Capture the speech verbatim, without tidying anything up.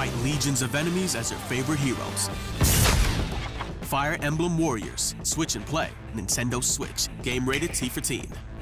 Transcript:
fight legions of enemies as your favorite heroes. Fire Emblem Warriors, Switch and Play, Nintendo Switch. Game rated T for teen.